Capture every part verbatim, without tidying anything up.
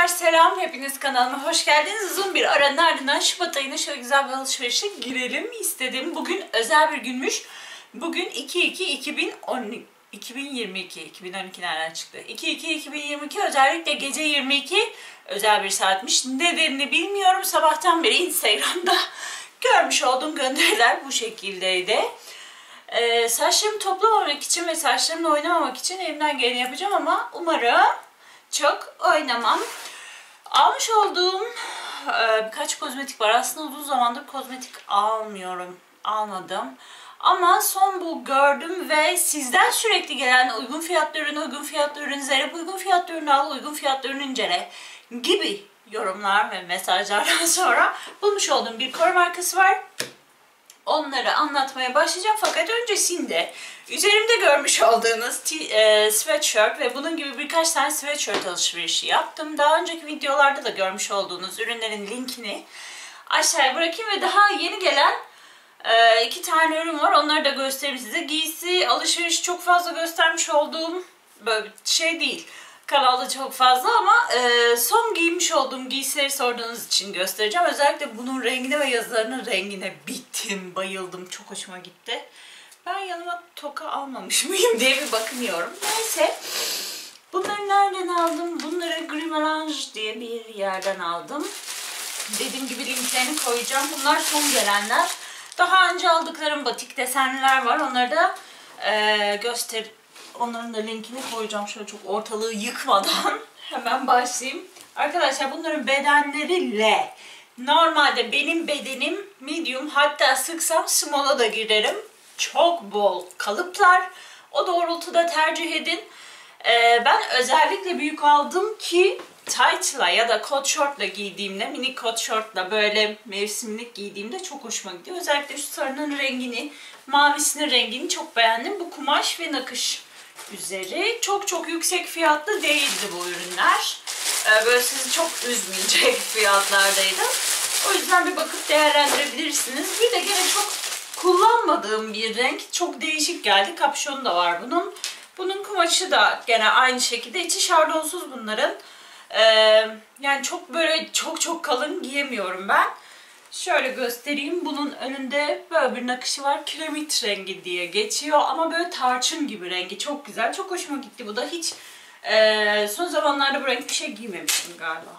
selam. Hepiniz kanalıma hoş geldiniz. Uzun bir aranın ardından Şubat ayına şöyle güzel bir alışverişe girelim istedim. Bugün özel bir günmüş. Bugün iki iki iki bin yirmi iki. iki bin on iki nereden çıktı? iki iki iki bin yirmi iki özellikle gece yirmi iki özel bir saatmiş. Nedenini bilmiyorum. Sabahtan beri Instagram'da görmüş olduğum gönderiler bu şekildeydi. Ee, saçlarımı toplamamak için ve saçlarımla oynamamak için elimden geleni yapacağım ama umarım çok oynamam. Almış olduğum e, birkaç kozmetik var. Aslında uzun zamandır kozmetik almıyorum. Almadım. Ama son bu gördüm ve sizden sürekli gelen uygun fiyatlı ürün, uygun fiyatlı ürün, Zerep uygun fiyatlı ürün al, uygun fiyatlı ürün incele gibi yorumlar ve mesajlardan sonra bulmuş olduğum bir Kore markası var. Onları anlatmaya başlayacağım fakat öncesinde üzerimde görmüş olduğunuz e, sweatshirt ve bunun gibi birkaç tane sweatshirt alışverişi yaptım. Daha önceki videolarda da görmüş olduğunuz ürünlerin linkini aşağıya bırakayım ve daha yeni gelen e, iki tane ürün var. Onları da göstereyim size. Giysi alışveriş çok fazla göstermiş olduğum böyle bir şey değil. Kanalda çok fazla ama e, son giymiş olduğum giysileri sorduğunuz için göstereceğim. Özellikle bunun rengine ve yazılarının rengine bittim, bayıldım. Çok hoşuma gitti. Ben yanıma toka almamış mıyım diye bir bakınıyorum. Neyse. Bunları nereden aldım? Bunları Grimelange diye bir yerden aldım. Dediğim gibi linklerini koyacağım. Bunlar son gelenler. Daha önce aldıklarım batik desenliler var. Onları da e, göster Onların da linkini koyacağım şöyle çok ortalığı yıkmadan. Hemen başlayayım. Arkadaşlar bunların bedenleri L. Normalde benim bedenim medium, hatta sıksam small'a da girerim. Çok bol kalıplar. O doğrultuda tercih edin. Ee, ben özellikle büyük aldım ki tight'la ya da kot short'la giydiğimde, mini kot short'la böyle mevsimlik giydiğimde çok hoşuma gidiyor. Özellikle şu sarının rengini, mavisinin rengini çok beğendim. Bu kumaş ve nakış üzeri. Çok çok yüksek fiyatlı değildi bu ürünler. Ee, böyle sizi çok üzmeyecek fiyatlardaydı. O yüzden bir bakıp değerlendirebilirsiniz. Bir de gene çok kullanmadığım bir renk. Çok değişik geldi. Kapşonu da var bunun. Bunun kumaşı da gene aynı şekilde. İçi şardonsuz bunların. Ee, yani çok böyle çok çok kalın giyemiyorum ben. Şöyle göstereyim. Bunun önünde böyle bir nakışı var. Kiremit rengi diye geçiyor. Ama böyle tarçın gibi rengi. Çok güzel. Çok hoşuma gitti bu da. Hiç e, son zamanlarda bu renk bir şey giymemiştim galiba.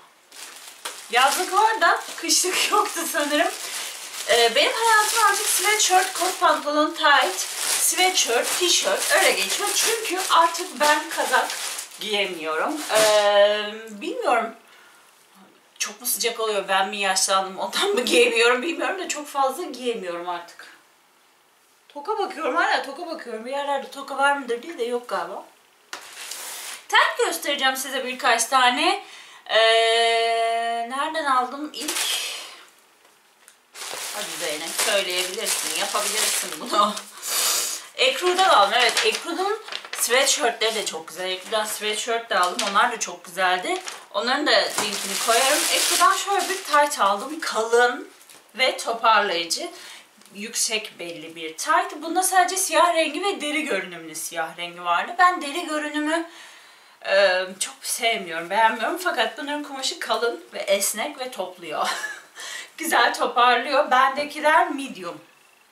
Yazlık var da kışlık yoktu sanırım. E, benim hayatım artık sweatshirt, kot pantolon, tight, sweatshirt, tişört öyle geçiyor. Çünkü artık ben kazak giyemiyorum. E, bilmiyorum. Çok mu sıcak oluyor, ben mi yaşlandım ondan mı giyemiyorum bilmiyorum da çok fazla giyemiyorum artık. Toka bakıyorum, hala toka bakıyorum. Bir yerlerde toka var mıdır diye de yok galiba. Terk göstereceğim size birkaç tane. Ee, nereden aldım ilk? Hadi Zeynep söyleyebilirsin, yapabilirsin bunu. Ekru'dan aldım. Evet, Ekru'nun sweatshirtleri de çok güzel. Ekru'dan sweatshirt de aldım. Onlar da çok güzeldi. Onların da linkini koyarım. Ekru'dan şöyle bir tight aldım. Kalın ve toparlayıcı. Yüksek belli bir tight. Bunda sadece siyah rengi ve deri görünümlü siyah rengi vardı. Ben deri görünümü e, çok sevmiyorum, beğenmiyorum. Fakat bunların kumaşı kalın ve esnek ve topluyor. Güzel toparlıyor. Bendekiler medium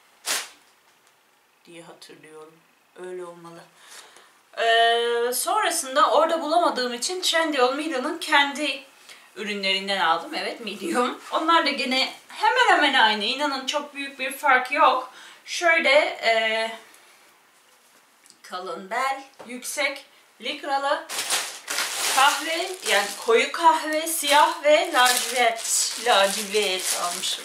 diye hatırlıyorum. Öyle olmalı. Ee, sonrasında orada bulamadığım için Trendyol Medium'un kendi ürünlerinden aldım. Evet, medium. Onlar da gene hemen hemen aynı. İnanın çok büyük bir fark yok. Şöyle e, kalın bel, yüksek, likralı, kahve, yani koyu kahve, siyah ve lacivert. Lacivert almışım.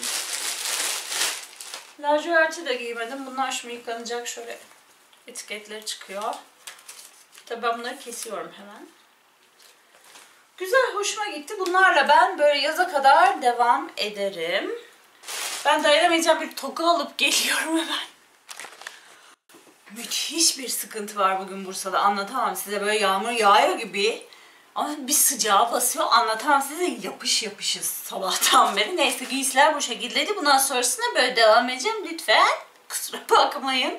Lacivert'i de giymedim. Bunlar şimdi yıkanacak. Şöyle etiketleri çıkıyor. Tabii ben bunları kesiyorum hemen. Güzel, hoşuma gitti. Bunlarla ben böyle yaza kadar devam ederim. Ben dayanamayacağım, bir toka alıp geliyorum hemen. Müthiş bir sıkıntı var bugün Bursa'da. Anlatamam size, böyle yağmur yağıyor gibi. Ama bir sıcağı basıyor. Anlatamam size, yapış yapışız sabahtan beri. Neyse, giysiler bu şekildeydi. Bundan sonrasında böyle devam edeceğim. Lütfen kusura bakmayın.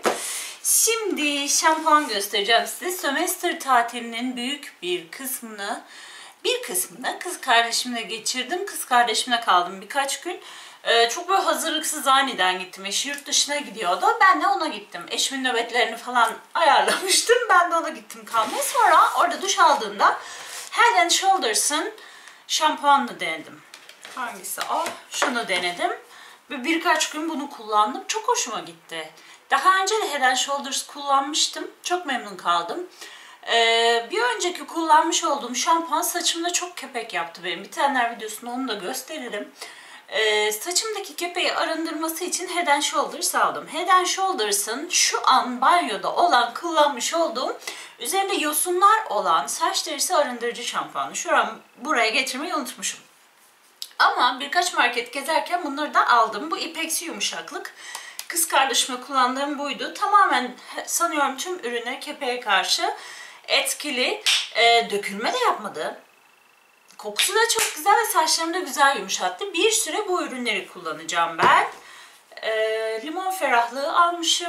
Şimdi şampuan göstereceğim size. Sömestr tatilinin büyük bir kısmını Bir kısmını kız kardeşimle geçirdim. Kız kardeşimle kaldım birkaç gün. Ee, çok böyle hazırlıksız aniden gittim. Eşi yurt dışına gidiyordu. Ben de ona gittim. Eşimin nöbetlerini falan ayarlamıştım. Ben de ona gittim kalmaya. Sonra orada duş aldığımda Head and Shoulders'ın şampuanını denedim. Hangisi o? Şunu denedim. Ve birkaç gün bunu kullandım. Çok hoşuma gitti. Daha önce de Head and Shoulders kullanmıştım. Çok memnun kaldım. Ee, bir önceki kullanmış olduğum şampuan saçımda çok kepek yaptı benim. Bitenler videosunda onu da gösteririm. Ee, saçımdaki kepeği arındırması için Head and Shoulders aldım. Head and Shoulders'ın şu an banyoda olan kullanmış olduğum üzerinde yosunlar olan saç derisi arındırıcı şampuanı. Şu an buraya getirmeyi unutmuşum. Ama birkaç market gezerken bunları da aldım. Bu ipeksi yumuşaklık. Kız kardeşime kullandığım buydu. Tamamen sanıyorum tüm ürüne kepeğe karşı etkili. E, dökülme de yapmadı. Kokusu da çok güzel ve saçlarımı da güzel yumuşattı. Bir süre bu ürünleri kullanacağım ben. E, limon ferahlığı almışım.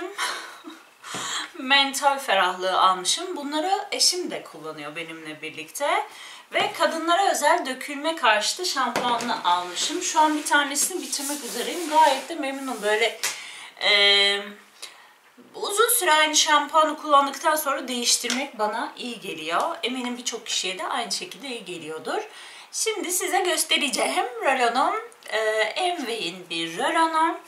Mental ferahlığı almışım. Bunları eşim de kullanıyor benimle birlikte. Ve kadınlara özel dökülme karşıtı şampuanını almışım. Şu an bir tanesini bitirmek üzereyim. Gayet de memnunum. Böyle e, uzun süre aynı şampuanı kullandıktan sonra değiştirmek bana iyi geliyor. Eminim birçok kişiye de aynı şekilde iyi geliyordur. Şimdi size göstereceğim rölonum. E, Amway'in bir rölonu.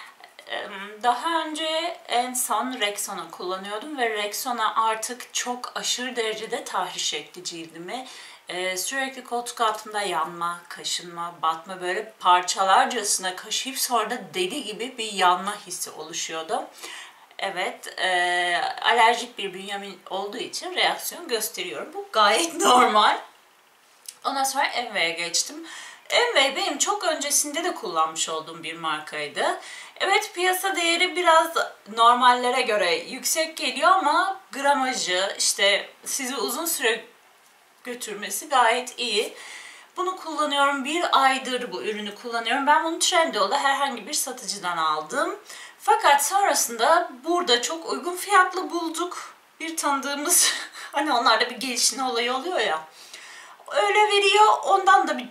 Daha önce en son Rexona kullanıyordum ve Rexona artık çok aşırı derecede tahriş etti cildimi. Ee, sürekli koltuk altında yanma, kaşınma, batma, böyle parçalarcasına kaşıyıp sonra da deli gibi bir yanma hissi oluşuyordu. Evet, e, alerjik bir bünyemin olduğu için reaksiyon gösteriyorum. Bu gayet normal. Ondan sonra Amway'e geçtim. Amway benim çok öncesinde de kullanmış olduğum bir markaydı. Evet, piyasa değeri biraz normallere göre yüksek geliyor ama gramajı, işte sizi uzun süre götürmesi gayet iyi. Bunu kullanıyorum. Bir aydır bu ürünü kullanıyorum. Ben bunu Trendyol'da herhangi bir satıcıdan aldım. Fakat sonrasında burada çok uygun fiyatlı bulduk. Bir tanıdığımız, hani onlarda bir gelişine olayı oluyor ya. Öyle veriyor. Ondan da bir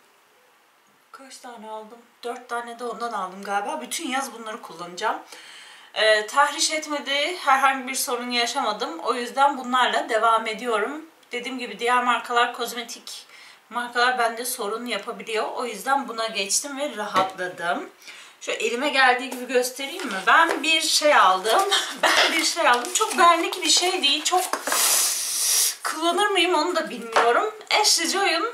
kaç tane aldım? Dört tane de ondan aldım galiba. Bütün yaz bunları kullanacağım. Ee, tahriş etmedi. Herhangi bir sorun yaşamadım. O yüzden bunlarla devam ediyorum. Dediğim gibi diğer markalar, kozmetik markalar bende sorun yapabiliyor. O yüzden buna geçtim ve rahatladım. Şu elime geldiği gibi göstereyim mi? Ben bir şey aldım. Ben bir şey aldım. Çok benlik bir şey değil. Çok kullanır mıyım onu da bilmiyorum. Ashley Joy'un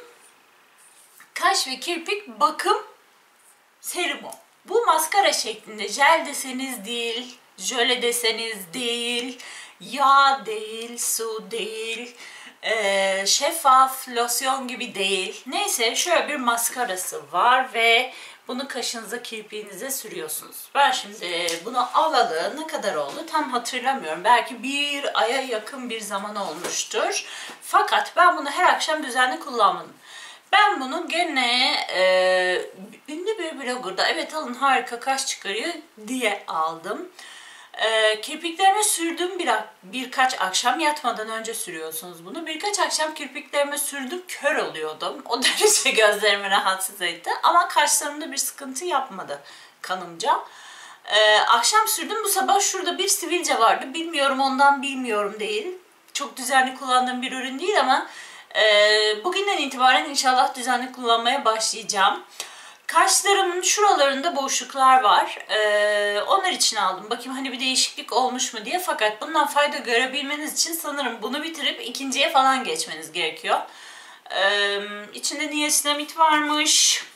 kaş ve kirpik bakım serumu. Bu maskara şeklinde. Jel deseniz değil, jöle deseniz değil, yağ değil, su değil, e, şeffaf losyon gibi değil. Neyse, şöyle bir maskarası var ve bunu kaşınıza, kirpiğinize sürüyorsunuz. Ben şimdi bunu alalı ne kadar oldu tam hatırlamıyorum. Belki bir aya yakın bir zaman olmuştur. Fakat ben bunu her akşam düzenli kullanmadım. Ben bunu gene e, ünlü bir blogger'da, evet alın harika kaş çıkarıyor diye aldım. E, kirpiklerime sürdüm bir, birkaç akşam, yatmadan önce sürüyorsunuz bunu. Birkaç akşam kirpiklerime sürdüm, kör oluyordum. O derece gözlerimi rahatsız etti. Ama kaşlarımda bir sıkıntı yapmadı kanımca. E, akşam sürdüm, bu sabah şurada bir sivilce vardı. Bilmiyorum ondan, bilmiyorum değil. Çok düzenli kullandığım bir ürün değil ama Ee, bugünden itibaren inşallah düzenli kullanmaya başlayacağım. Kaşlarımın şuralarında boşluklar var. Ee, onlar için aldım. Bakayım hani bir değişiklik olmuş mu diye. Fakat bundan fayda görebilmeniz için sanırım bunu bitirip ikinciye falan geçmeniz gerekiyor. Ee, içinde niasinamid varmış.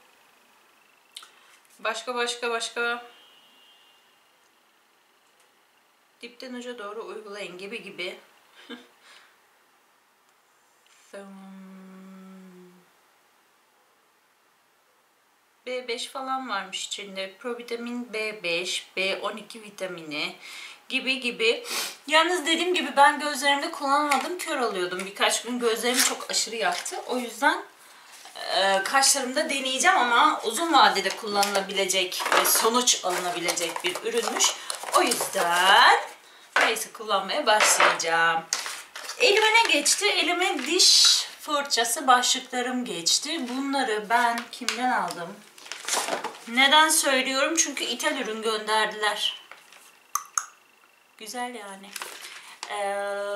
Başka başka başka. Dipten uca doğru uygulayın gibi gibi. B beş falan varmış içinde. Provitamin B beş, B on iki vitamini gibi gibi. Yalnız dediğim gibi ben gözlerimde kullanmadım. Kör oluyordum. Birkaç gün gözlerimi çok aşırı yaktı. O yüzden e, kaşlarımda deneyeceğim ama uzun vadede kullanılabilecek ve sonuç alınabilecek bir ürünmüş. O yüzden neyse kullanmaya başlayacağım. Elime ne geçti? Elime diş fırçası, başlıklarım geçti. Bunları ben kimden aldım? Neden söylüyorum? Çünkü ithal ürün gönderdiler. Güzel yani. Ee,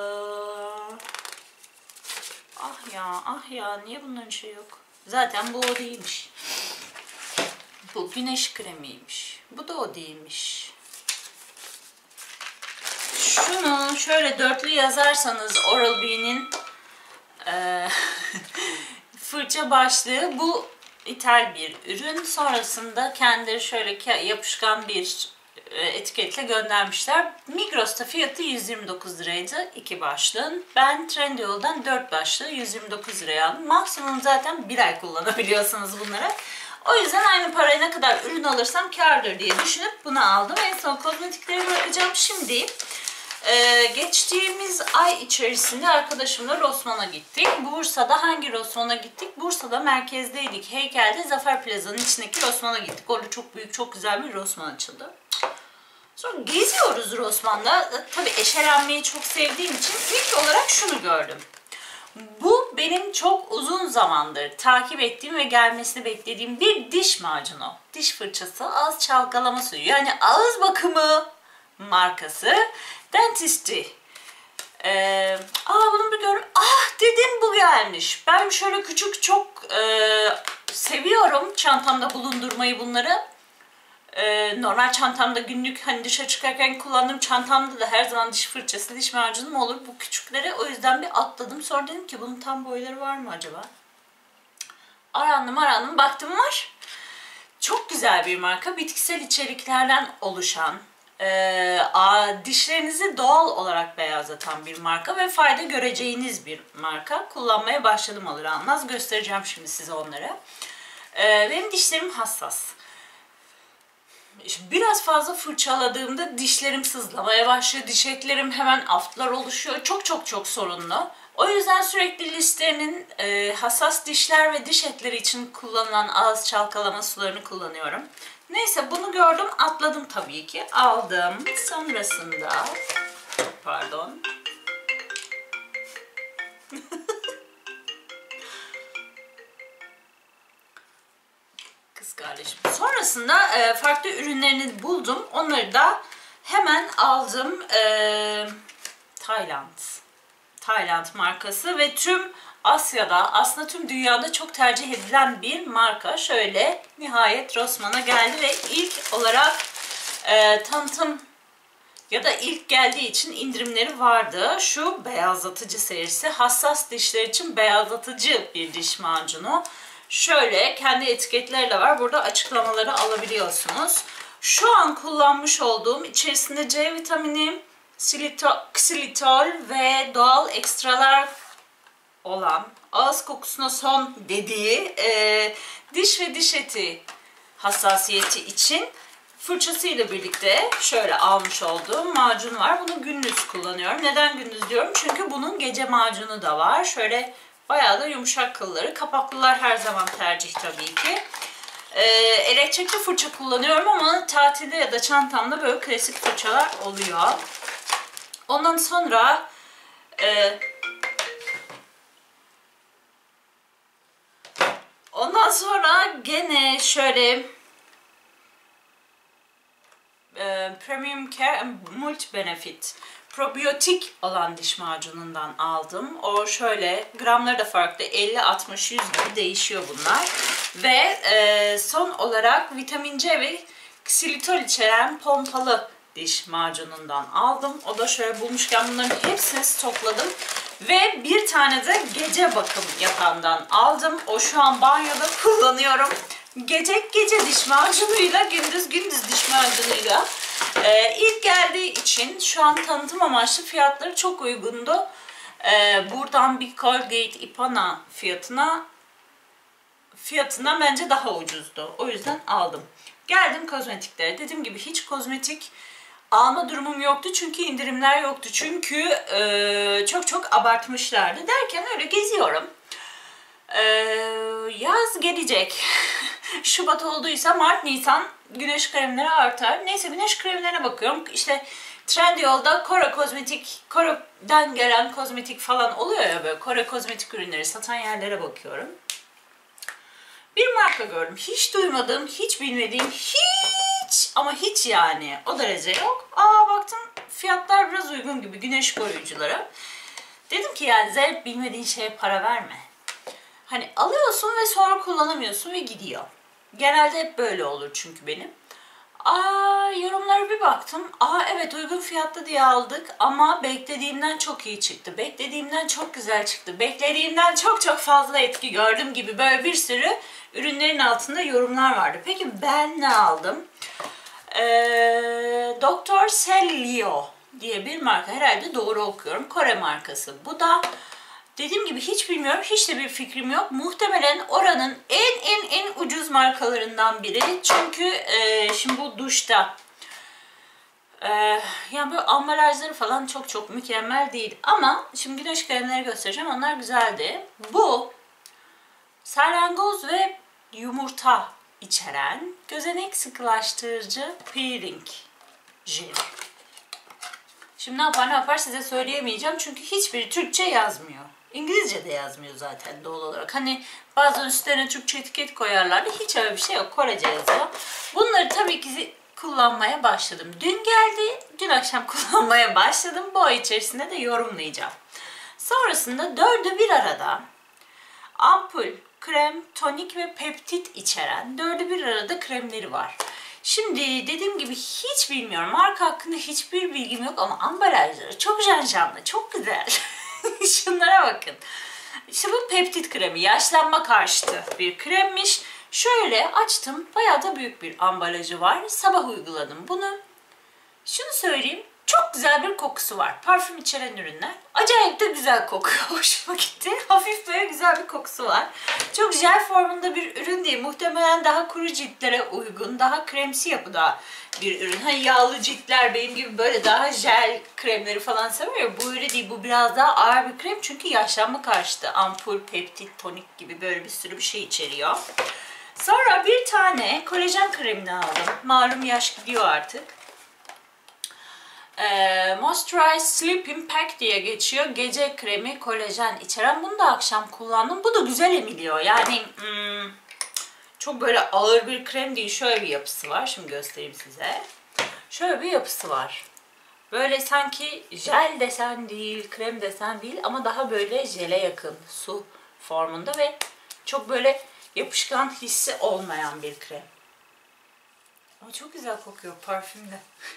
ah ya, ah ya. Niye bunların şey yok? Zaten bu o değilmiş. Bu güneş kremiymiş. Bu da o değilmiş. Şunu şöyle dörtlü yazarsanız Oral-B'nin e, fırça başlığı, bu ithal bir ürün. Sonrasında kendileri şöyle yapışkan bir etiketle göndermişler. Migros'ta fiyatı yüz yirmi dokuz liraydı iki başlığın. Ben Trendyol'dan dört başlığı yüz yirmi dokuz liraya aldım. Maksimum zaten bir ay kullanabiliyorsunuz bunları. O yüzden aynı paraya ne kadar ürün alırsam kârdır diye düşünüp bunu aldım. En son kozmetikleri bırakacağım. Şimdi Ee, geçtiğimiz ay içerisinde arkadaşımla Rossmann'a gittik. Bursa'da hangi Rossmann'a gittik? Bursa'da merkezdeydik. Heykelde Zafer Plaza'nın içindeki Rossmann'a gittik. Orada çok büyük, çok güzel bir Rossmann açıldı. Sonra geziyoruz Rossmann'da. Tabii eşelenmeyi çok sevdiğim için ilk olarak şunu gördüm. Bu benim çok uzun zamandır takip ettiğim ve gelmesini beklediğim bir diş macunu. Diş fırçası, ağız çalkalama suyu. Yani ağız bakımı markası Dentistry. Ee, aa bunu bir gör. Ah dedim, bu gelmiş. Ben şöyle küçük çok e, seviyorum çantamda bulundurmayı bunları. E, normal çantamda günlük hani dışarı çıkarken kullandığım çantamda da her zaman diş fırçası, diş macunum olur bu küçükleri. O yüzden bir atladım. Sonra dedim ki bunun tam boyları var mı acaba? Arandım arandım baktım var. Çok güzel bir marka. Bitkisel içeriklerden oluşan, Ee, a, dişlerinizi doğal olarak beyazlatan bir marka ve fayda göreceğiniz bir marka. Kullanmaya başladım alır almaz. Göstereceğim şimdi size onları. Ee, benim dişlerim hassas. Biraz fazla fırçaladığımda dişlerim sızlamaya başlıyor. Diş etlerim hemen aftlar oluşuyor. Çok çok çok sorunlu. O yüzden sürekli Listerne'in e, hassas dişler ve diş etleri için kullanılan ağız çalkalama sularını kullanıyorum. Neyse bunu gördüm, atladım tabii ki. Aldım. Sonrasında pardon. Kız kardeşim. Sonrasında e, farklı ürünlerini buldum. Onları da hemen aldım. E, Tayland. Tayland markası ve tüm Asya'da, aslında tüm dünyada çok tercih edilen bir marka. Şöyle nihayet Rossmann'a geldi ve ilk olarak e, tanıtım ya da ilk geldiği için indirimleri vardı. Şu beyazlatıcı serisi, hassas dişler için beyazlatıcı bir diş macunu. Şöyle kendi etiketleriyle var. Burada açıklamaları alabiliyorsunuz. Şu an kullanmış olduğum, içerisinde C vitamini, ksilitol ve doğal ekstralar olan, ağız kokusuna son dediği e, diş ve diş eti hassasiyeti için fırçasıyla birlikte şöyle almış olduğum macun var. Bunu gündüz kullanıyorum. Neden gündüz diyorum? Çünkü bunun gece macunu da var. Şöyle bayağı da yumuşak kılları. Kapaklılar her zaman tercih tabii ki. Ee, elektrikli fırça kullanıyorum ama tatilde ya da çantamda böyle klasik fırçalar oluyor. Ondan sonra e, ondan sonra gene şöyle e, Premium Care Multi Benefit probiyotik olan diş macunundan aldım. O şöyle, gramları da farklı, elli, altmış, yüz gibi değişiyor bunlar. Ve e, son olarak vitamin C ve ksilitol içeren pompalı diş macunundan aldım. O da şöyle, bulmuşken bunların hepsini stokladım. Ve bir tane de gece bakım yapandan aldım. O şu an banyoda kullanıyorum. Gece gece diş macunuyla, gündüz gündüz diş macunuyla. Ee, ilk geldiği için şu an tanıtım amaçlı fiyatları çok uygundu. Ee, buradan bir Colgate Ipana fiyatına fiyatına bence daha ucuzdu. O yüzden aldım. Geldim kozmetiklere. Dediğim gibi hiç kozmetik alma durumum yoktu. Çünkü indirimler yoktu. Çünkü e, çok çok abartmışlardı. Derken öyle geziyorum. E, yaz gelecek. Şubat olduysa Mart, Nisan güneş kremleri artar. Neyse güneş kremlerine bakıyorum. İşte Trendyol'da Kore kozmetik, Kore'den gelen kozmetik falan oluyor ya, böyle Kore kozmetik ürünleri satan yerlere bakıyorum. Bir marka gördüm. Hiç duymadığım, hiç bilmediğim, hiç ama hiç yani o derece yok. Aa baktım fiyatlar biraz uygun gibi güneş koruyuculara. Dedim ki yani zevk bilmediğin şeye para verme. Hani alıyorsun ve sonra kullanamıyorsun ve gidiyor. Genelde hep böyle olur çünkü benim. Aa yorumlara bir baktım. Aa evet uygun fiyatlı diye aldık ama beklediğimden çok iyi çıktı. Beklediğimden çok güzel çıktı. Beklediğimden çok çok fazla etki gördüm gibi böyle bir sürü ürünlerin altında yorumlar vardı. Peki ben ne aldım? Ee, Doktor Cellio diye bir marka. Herhalde doğru okuyorum. Kore markası. Bu da dediğim gibi hiç bilmiyorum. Hiç de bir fikrim yok. Muhtemelen oranın en en en ucuz markalarından biri. Çünkü e, şimdi bu duşta e, yani böyle ambalajları falan çok çok mükemmel değil. Ama şimdi güneş kremleri göstereceğim. Onlar güzeldi. Bu salyangoz ve yumurta içeren gözenek sıkılaştırıcı peeling jeli. Şimdi ne yapar ne yapar size söyleyemeyeceğim çünkü hiçbiri Türkçe yazmıyor. İngilizce de yazmıyor zaten doğal olarak. Hani bazen üstlerine Türkçe etiket koyarlar da hiç öyle bir şey yok. Korece yazıyor. Bunları tabii ki kullanmaya başladım. Dün geldi, dün akşam kullanmaya başladım. Bu ay içerisinde de yorumlayacağım. Sonrasında dördü bir arada ampul, krem, tonik ve peptit içeren dördü bir arada kremleri var. Şimdi dediğim gibi hiç bilmiyorum. Marka hakkında hiçbir bilgim yok ama ambalajları çok cancanlı, çok güzel. Şunlara bakın. İşte bu peptit kremi. Yaşlanma karşıtı bir kremmiş. Şöyle açtım. Bayağı da büyük bir ambalajı var. Sabah uyguladım bunu. Şunu söyleyeyim. Çok güzel bir kokusu var. Parfüm içeren ürünler. Acayip de güzel kokuyor. Hoşuma gitti. Hafif böyle güzel bir kokusu var. Çok jel formunda bir ürün değil. Muhtemelen daha kuru ciltlere uygun, daha kremsi yapıda bir ürün. Hani yağlı ciltler benim gibi böyle daha jel kremleri falan seviyor. Bu öyle değil. Bu biraz daha ağır bir krem. Çünkü yaşlanma karşıtı. Ampul, peptit, tonik gibi böyle bir sürü bir şey içeriyor. Sonra bir tane kolajen kremini aldım. Malum yaş gidiyor artık. E, Moisturize Sleeping Pack diye geçiyor. Gece kremi kolajen içeren. Bunu da akşam kullandım. Bu da güzel emiliyor. Yani hmm, çok böyle ağır bir krem değil. Şöyle bir yapısı var. Şimdi göstereyim size. Şöyle bir yapısı var. Böyle sanki jel desen değil, krem desen değil ama daha böyle jele yakın su formunda ve çok böyle yapışkan hissi olmayan bir krem. Ama çok güzel kokuyor parfümle.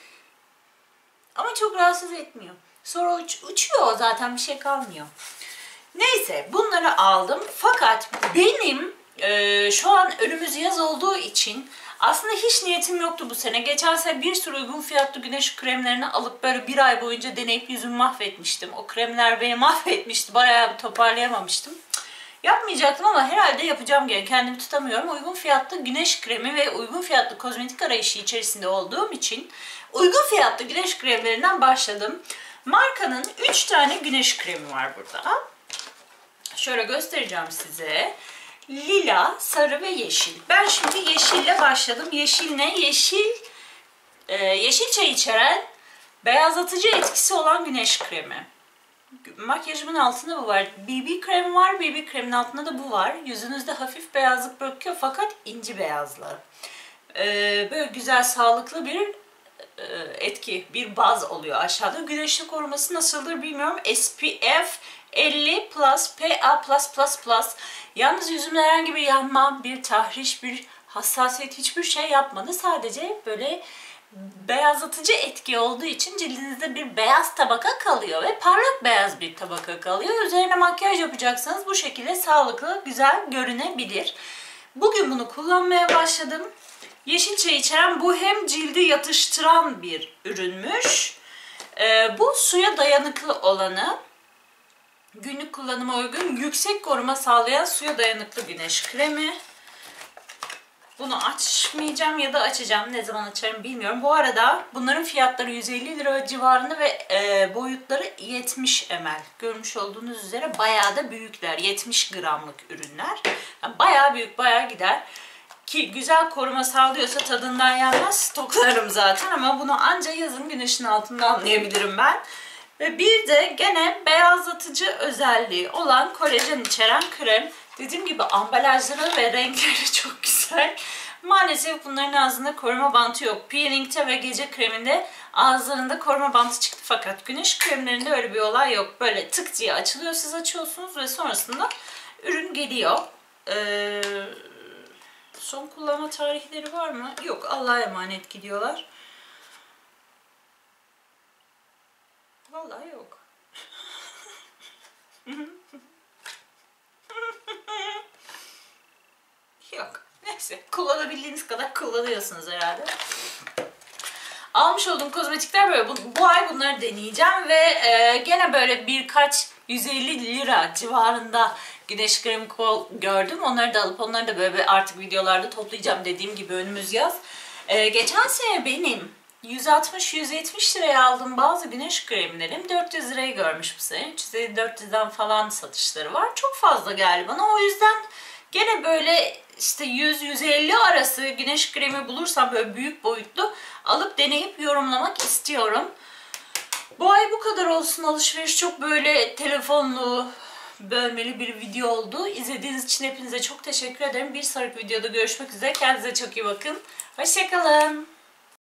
Ama çok rahatsız etmiyor. Sonra uç, uçuyor zaten bir şey kalmıyor. Neyse bunları aldım. Fakat benim e, şu an önümüz yaz olduğu için aslında hiç niyetim yoktu bu sene. Geçen sene bir sürü uygun fiyatlı güneş kremlerini alıp böyle bir ay boyunca deneyip yüzümü mahvetmiştim. O kremler beni mahvetmişti. Bayağı bir toparlayamamıştım. Yapmayacaktım ama herhalde yapacağım gene. Kendimi tutamıyorum. Uygun fiyatlı güneş kremi ve uygun fiyatlı kozmetik arayışı içerisinde olduğum için uygun fiyatlı güneş kremlerinden başladım. Markanın üç tane güneş kremi var burada. Şöyle göstereceğim size. Lila, sarı ve yeşil. Ben şimdi yeşille başladım. Yeşil ne? Yeşil, e, yeşil çay içeren beyazlatıcı etkisi olan güneş kremi. Makyajımın altında bu var. B B kremi var. B B kremin altında da bu var. Yüzünüzde hafif beyazlık bırakıyor fakat inci beyazlığı. Ee, böyle güzel, sağlıklı bir e, etki, bir baz oluyor aşağıda. Güneşli koruması nasıldır bilmiyorum. S P F elli plus, P A plus plus plus. Yalnız yüzümde herhangi bir yanma, bir tahriş, bir hassasiyet hiçbir şey yapmadı. Sadece böyle beyazlatıcı etki olduğu için cildinizde bir beyaz tabaka kalıyor ve parlak beyaz bir tabaka kalıyor. Üzerine makyaj yapacaksanız bu şekilde sağlıklı, güzel görünebilir. Bugün bunu kullanmaya başladım. Yeşil çay içeren bu hem cildi yatıştıran bir ürünmüş. Ee, bu suya dayanıklı olanı, günlük kullanıma uygun, yüksek koruma sağlayan suya dayanıklı güneş kremi. Bunu açmayacağım ya da açacağım. Ne zaman açarım bilmiyorum. Bu arada bunların fiyatları yüz elli lira civarında ve e, boyutları yetmiş mililitre. Görmüş olduğunuz üzere bayağı da büyükler. yetmiş gramlık ürünler. Yani bayağı büyük, bayağı gider. ki güzel koruma sağlıyorsa tadından yenmez, stoklarım zaten ama bunu anca yazın güneşin altında anlayabilirim ben. Ve bir de gene beyazlatıcı özelliği olan kolajen içeren krem. Dediğim gibi ambalajları ve renkleri çok güzel. Maalesef bunların ağzında koruma bantı yok. Peeling'te ve gece kreminde ağızlarında koruma bantı çıktı fakat güneş kremlerinde öyle bir olay yok. Böyle tık diye açılıyor, siz açıyorsunuz ve sonrasında ürün geliyor. Ee, son kullanma tarihleri var mı? Yok, Allah'a emanet gidiyorlar. Vallahi yok. Yok. Neyse. Kullanabildiğiniz kadar kullanıyorsunuz herhalde. Almış olduğum kozmetikler böyle. Bu, bu ay bunları deneyeceğim ve e, gene böyle birkaç yüz elli lira civarında güneş kremi gördüm. Onları da alıp onları da böyle artık videolarda toplayacağım, dediğim gibi önümüz yaz. E, geçen sene benim yüz altmış yüz yetmiş liraya aldığım bazı güneş kremlerim dört yüz lirayı görmüş bu sene. üç yüz elli dört yüzden falan satışları var. Çok fazla geldi bana. O yüzden gene böyle işte yüz yüz elli arası güneş kremi bulursam böyle büyük boyutlu alıp deneyip yorumlamak istiyorum. Bu ay bu kadar olsun alışveriş. Çok böyle telefonlu, bölmeli bir video oldu. İzlediğiniz için hepinize çok teşekkür ederim. Bir sonraki videoda görüşmek üzere. Kendinize çok iyi bakın. Hoşça kalın.